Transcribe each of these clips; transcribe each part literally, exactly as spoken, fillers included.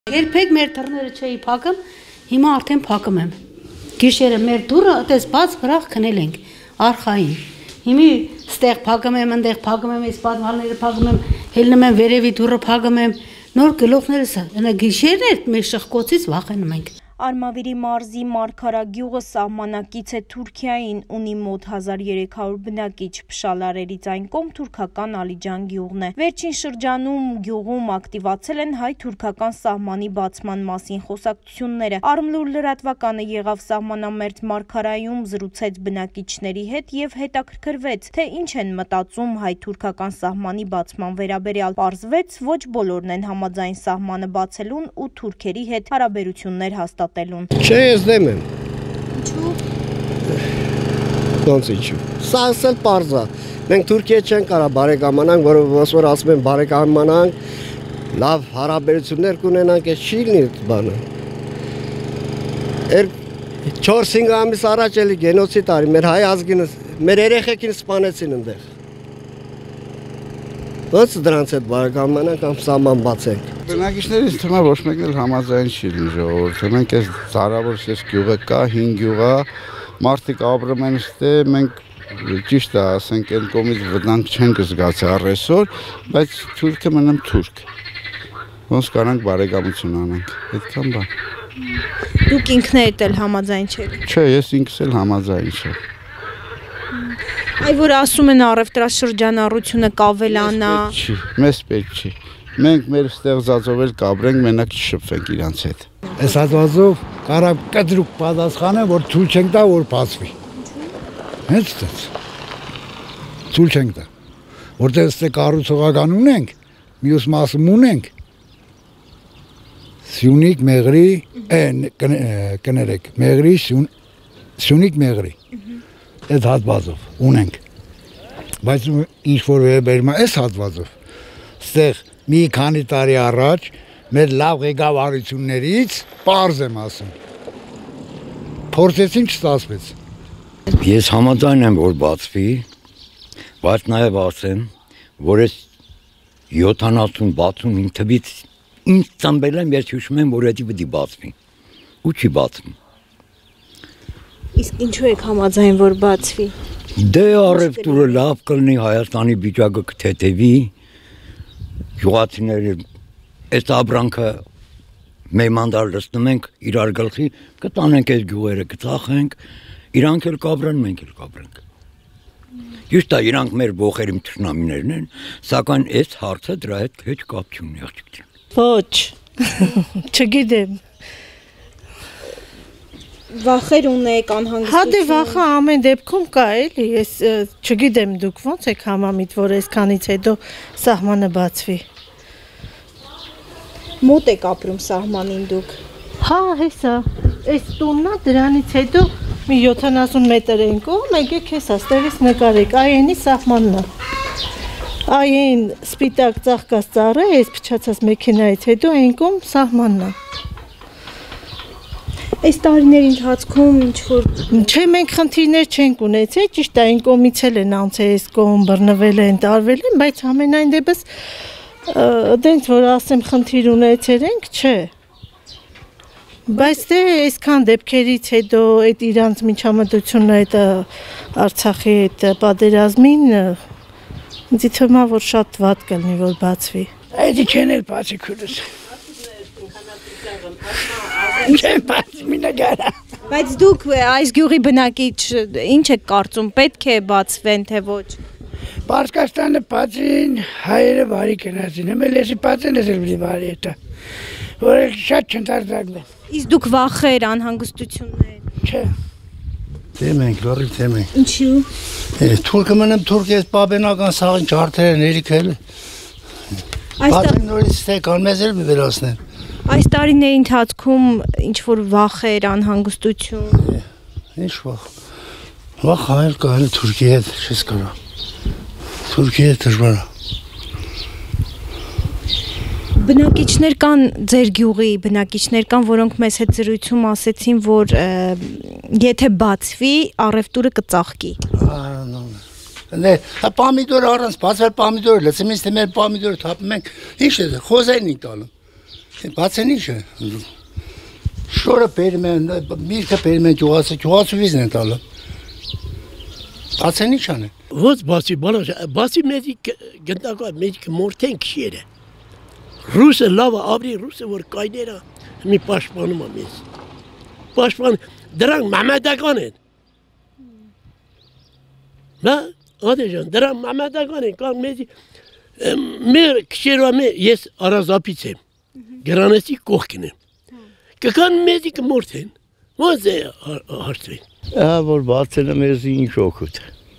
Երբեք մեր դռները չէի փակում, հիմա արդեն փակում եմ։ Գիշերը մեր դուռը այդպես բաց վրախ քնել ենք, արխային։ Հիմի ստեղ փակում եմ, այնտեղ փակում եմ, այս պատվալները փակում եմ, հելնում եմ վերևի դուռը փակում եմ, նոր գլուխներս, այնա գիշերներ մեր շղկոցից վախենում ենք։ Արմավիրի մարզի Մարգարա գյուղը սահմանակից է Թուրքիային, ունի մոտ հազար երեք հարյուր բնակիչ, Փշալարերից այն կողմ թուրքական Ալիջան գյուղն է։ Վերջին շրջանում գյուղում ակտիվացել են հայ-թուրքական սահմանի բացման մասին խոսակցությունները։ Արմլուր լրատվականը եղավ սահմանամերձ Մարգարայում, զրուցեց բնակիչների հետ եւ հետաքրքրվեց, թե ինչ են մտածում հայ-թուրքական սահմանի բացման վերաբերյալ։ Պարզվեց, ոչ բոլորն են համաձայն սահմանը բացելուն ու թուրքերի հետ հարաբերություններ հաստատելուն։ Չէ, ես դեմ եմ։ Ինչու՞։ Ոնց ինչու։ Սա ասել պարզ է։ Մենք Թուրքիա չենք կարող բարեկամանանք, որը ոնց որ ասում են բարեկամանանք, լավ հարաբերություններ կունենանք, այս չի լինի բանը։ չորս-հինգ ամիս առաջ էլի գենոցիդ արի, մեր հայ ազգին, մեր երեխեքին սպանեցին այնտեղ։ Ոնց դրանց հետ բարեկամանանք կամ սահման բացենք։ Բնակիչներից թվում է ոչ մեկն էլ համաձայն չի լինի ժողովուրդը։ Մենք այս ծարավոր այս գյուղը կա, հինգ գյուղ է, մարդիկ ապրում են ստե, մենք ճիշտ է, ասենք այն կողմից վտանգ չենք զգացել առ այսօր, բայց թուրքը մնամ թուրք։ Ոնց կարանք բարեկամություն անենք, այդքան բան։ Դուք ինքներդ էլ համաձայն չեք։ Չէ, ես ինքս էլ համաձայն չեմ։ Այ որ ասում են առևտրաշրջանառությունը կավելանա։ Մեզ պետք չի։ Մենք մեր ստեղծածով էլ կապրենք, մենակ չշփվենք իրանց հետ։ Այս հատվածով կարող կտրուկ պատասխանը, որ ցույց չենք տա, որ բացվի։ Հենց դից։ Ցույց չենք տա։ Որտեղ ստե կառուցողական ունենք, մյուս մասը ունենք։ Սյունիք մեղրի, կներեք, մեղրի, սյունիք մեղրի։ Այդ հատվածով ունենք։ Բայց ինչ որ վերաբերում է այս հատվածով, ստեղ մի քանի տարի առաջ մեր լավ ղեկավարություններից պարզ եմ ասում։ Փորձեցին չստացվեց։ Ես համաձայն եմ, որ բացվի, բայց նաև ասեմ, որ այս յոթանասուն բացում իմ թվից ինձ ծնվել եմ, ես հիշում եմ, որ դա պիտի բացվի։ Ու չի բացվում։ Իսկ ինչու եք համաձայն, որ բացվի։ Դե առևտուրը լավ կլինի, Հայաստանի վիճակը կթեթևի, գյուղացիները այս ապրանքը մեմանդար լցնում ենք իրար գլխի, կտանենք այս գյուղերը, կծախենք, իրանք էլ կապրեն, մենք էլ կապրենք։ Ճիշտ է, իրանք մեր ողերի թշնամիներն են, սակայն այս հարցը դրա հետ հետ կապ չունի, աղջիկ ջան։ Ոչ, չգիտեմ։ Վախեր ունեք, անհանգստություն։ Հա դե վախը ամեն դեպքում կա էլի, ես չգիտեմ դուք ոնց եք համամիտ, որ այսքանից հետո սահմանը բացվի։ Մոտ եք ապրում սահմանին դուք։ Հա, հեսա, այս տուննա դրանից հետո մի յոթանասուն մետր են կողմ, եկեք հեսա, ստեղից նկարեք, այենի սահմանն է։ Այեն սպիտակ ծաղկած ծառը, այս փչացած մեքենայից հետո այն կողմ սահմանն է։ Այս տարիների ընթացքում ինչ որ Չէ, մենք խնդիրներ չենք ունեցել, ճիշտ է, այն կողմից էլ են անցել, այս կողմ բռնվել են, տարվել են, բայց ամենայն դեպս դենց որ ասեմ խնդիր ունեցել ենք, չէ։ Բայց դե այսքան դեպքերից հետո այդ իրանց միջամտությունը այդ Արցախի այդ պատերազմին ինձ թվում է որ շատ վատ կլինի որ բացվի։ Այդ չեն էլ բացի քուրս։ Չեմ բացի մինագարա։ Բայց դուք այս գյուղի բնակիչ ինչ եք կարծում, պետք է բացվեն թե ոչ։ Պարսկաստանը բացին, հայերը բարի կնացին, հմել եսի բացեն ես էլ բլի բարի հետա, որ շատ չնդարձակն են։ Իսկ դուք վախեր, անհանգստություններ։ Չէ, դեմ ենք, լորիվ դեմ ենք։ Ինչու։ Թուրքը մնեմ թուրք ես պաբենական սաղին չարդեր են երիք էլ։ Բացին նորից ստեկան մեզ էլ բիվերասնեն։ Այս տարիների ընթացքում ինչ որ վախեր, անհանգստություն։ Ինչ վախ։ Վախ հայել կայել Թուրքի հետ, չես կարա։ Թուրքի հետ դժվար է։ Բնակիչներ կան ձեր գյուղի, բնակիչներ կան, որոնք մեզ հետ զրույցում ասեցին, որ եթե բացվի, առևտուրը կծաղկի։ Դե, պամիդոր առանց բացվել պամիդորը լցում ինձ թե մեր պամիդորը թափում ենք, ինչ է, խոզային ենք տալում։ Բացեն ի՞նչ է։ Շորը բերում են, միրգը բերում են ջուղացը, ջուղացը վիզն են տալը։ Բացեն ի՞նչ անեն։ Ոնց բացի, բանա, բացի մեզի գնդակա մեզի մորթեն քիշերը։ Ռուսը լավը ապրի, ռուսը որ կայները մի պաշտպանում է մեզ։ Պաշտպան դրանք մամեդական են։ Բա, ադեժան, դրանք մամեդական են, կան մեզի մեր քիշերով ես արազապից եմ։ Գրանեսի կողքին եմ։ Կկան մեզի կմորթեն, ոնց է հարցվին։ Ահա որ բացել է մեզ ինչ օգուտ։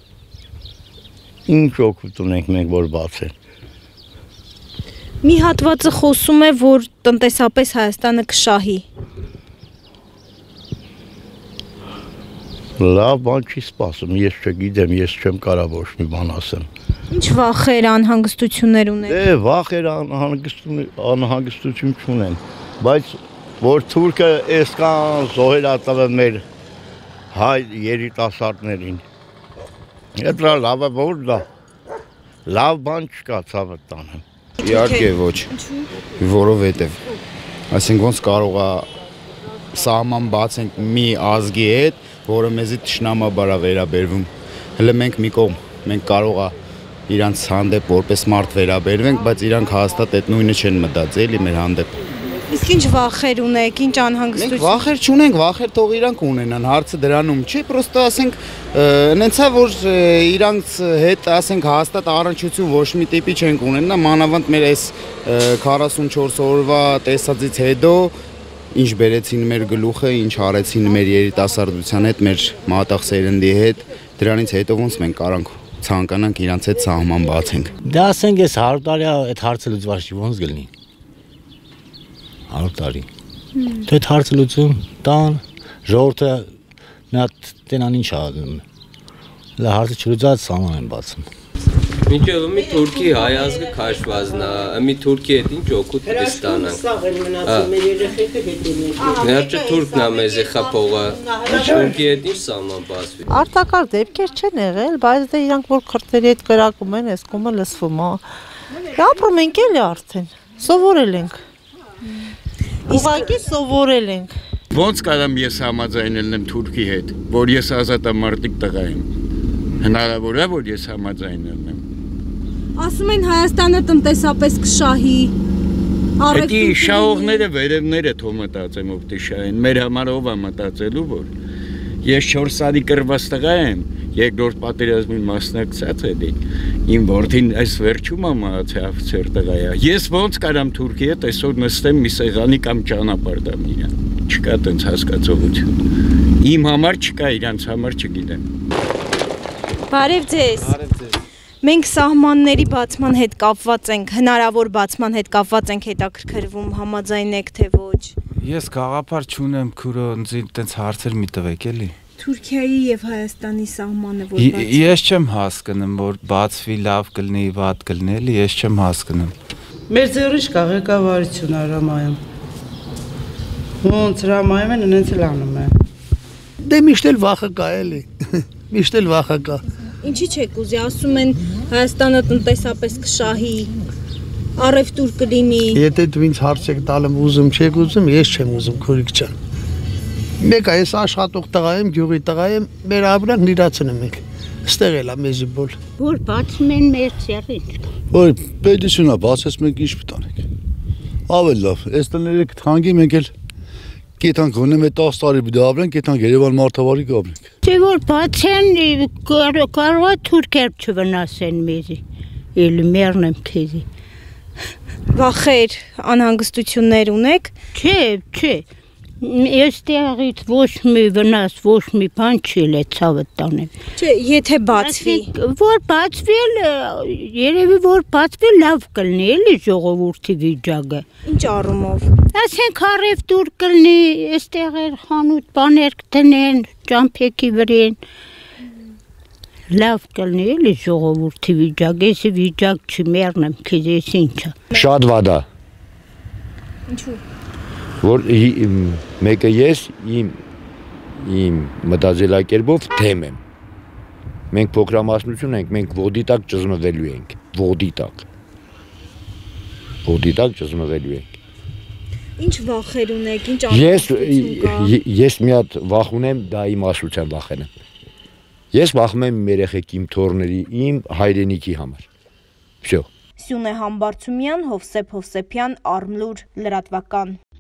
Ինչ օգուտ ունենք մենք որ բացել։ Մի հատվածը խոսում է, որ տնտեսապես Հայաստանը կշահի։ Լավ բան չի սպասում, ես չգիտեմ, ես չեմ կարող ոչ մի բան ասեմ։ Ինչ վախեր, անհանգստություններ ունեն։ Դե վախեր անհանգստություն չունեն, բայց որ թուրքը այսքան զոհեր ա տվել մեր հայ երիտասարդներին։ Դա լավ է որ դա։ Լավ բան չկա ցավը տանը։ Իհարկե ոչ։ Որովհետև այսինքն ոնց կարող է սահման բացենք մի ազգի հետ, որը մեզի թշնամաբար է վերաբերվում։ Հələ մենք մի կողմ, մենք կարող է իրանց հանդեպ որպես մարդ վերաբերվենք, բայց իրանք հաստատ այդ նույնը չեն մտածել էլի մեր հանդեպ։ Իսկ ինչ վախեր ունեք, ինչ անհանգստություն։ Մենք վախեր չունենք, վախեր թող իրանք ունենան, հարցը դրանում չի, պրոստը ասենք նենցա որ իրանք հետ ասենք հաստատ առնչություն ոչ մի տիպի չենք ունենա, մանավանդ մեր այս քառասունչորս օրվա տեսածից հետո ինչ բերեցին մեր գլուխը, ինչ արեցին մեր երիտասարդության հետ, մեր մատաղ սերնդի հետ, դրանից հետո ոնց մենք կարանք ցանկանանք իրանց հետ սահման բացենք։ Դա ասենք այս հարյուր տարի այդ հարցը լուծված չի, ոնց գլնի։ հարյուր տարի։ Դե այդ հարցը լուծում տան, ժողովուրդը նա տենան ինչ անում։ Լա հարցը չլուծած սահման են բացում։ Մինչև մի Թուրքի հայ ազգը քաշվածն է, մի Թուրքի հետ ինչ օգուտ կստանանք։ Սաղ են մնացել մեր երեխեքը հետ ունեն։ Ներճը Թուրքն է մեզ եղափողը, Թուրքի հետ ինչ սահման բացվի։ Արտակարգ դեպքեր չեն եղել, բայց դե իրանք որ քրտերի հետ կրակում են, այս կոմը լսվում է։ Ապրում ենք էլի արդեն, սովորել ենք։ Ուղղակի սովորել ենք։ Ոնց կարամ ես համաձայնել եմ Թուրքի հետ, որ ես ազատամարտիկ տղա եմ։ Հնարավոր է որ ես համաձայնել եմ։ Ասում են Հայաստանը տնտեսապես կշահի։ Այդ շահողները վերևները թող մտածեմ ով տիշային, մեր համար ով է մտածելու որ ես չորս սարի կրված տղա եմ, երկրորդ պատերազմին մասնակցած էի, իմ որդին այս վերջում է մահացել աֆիցեր տղա է։ Ես ոնց կարամ Թուրքի հետ այսօր նստեմ մի սեղանի կամ ճանապարհ տամ իրան։ Չկա տենց հասկացողություն։ Իմ համար չկա, իրանց համար չգիտեմ։ Բարև ձեզ։ Բարև ձեզ։ Մենք սահմանների բացման հետ կապված ենք, հնարավոր բացման հետ կապված ենք հետաքրքրվում, համաձայն եք թե ոչ։ Ես գաղափար չունեմ, քուրո ինձ հարցեր մի տվեք էլի։ Թուրքիայի եւ Հայաստանի սահմանը որ բացվի։ Ես չեմ հասկանում, որ բացվի լավ կլինի, վատ կլինի, էլի, ես չեմ հասկանում։ Մեր ձեռիշ կա ղեկավարություն հրամայում։ Ոնց հրամայում են, նենց էլ անում են։ Դե միշտ էլ վախը կա էլի։ Միշտ էլ վախը կա։ Ինչի՞ չեք ուզի, ասում են Հայաստանը տնտեսապես կշահի, առևտուր կլինի։ Եթե դու ինձ հարց եք տալում ուզում չեք ուզում, ես չեմ ուզում քուրիկ ջան։ Մեկը ես աշխատող տղա եմ, գյուղի տղա եմ, մեր ապրանքն իրացնում ենք։ Ստեղ էլա մեզի բոլ։ Որ բացում են մեր ծերին։ Ոյ, պետությունա բացես մենք ինչ պտանենք։ Ավել լավ, այս տները կթանգի մենք էլ Կետանք գոնեմ է տասը տարի բիդա ապրենք, կետանք Երևան մարդավարի կապրենք։ Չէ որ բացեն կարող է թուրքեր չվնասեն մեզի, էլի մերն եմ քեզի։ Վախեր, անհանգստություններ ունեք։ Չէ, չէ, ես տեղից ոչ մի վնաս, ոչ մի բան չի լեցավը տանեմ։ Չէ, եթե բացվի։ Որ բացվի, երևի որ բացվի լավ կլնի, էլի ժողովուրդի վիճակը։ Ինչ առումով։ Ասենք առևտուր կլնի, այստեղ էր խանութ բաներ կտնեն, ճամփեքի վրեն։ Լավ կլնի, էլի ժողովուրդի վիճակը, ես վիճակ չի մերն եմ քեզ, ես ինչա։ Շատ վատ է։ Ինչու։ Որ մեկը ես իմ իմ մտածելակերպով թեմ եմ։ Մենք փոքրամասնություն ենք, մենք ոտի տակ ճզմվելու ենք, ոտի տակ։ Ոտի տակ ճզմվելու ենք։ Ինչ վախեր ունեք, ինչ Ես անհանգստություն կա։ ես մի հատ վախ ունեմ, դա իմ ասության վախն է։ Ես վախում եմ իմ երեխեք, իմ թոռների, իմ հայրենիքի համար։ Всё։ Սյունե Համբարձումյան, Հովսեփ Հովսեփյան, Արմլուր, լրատվական։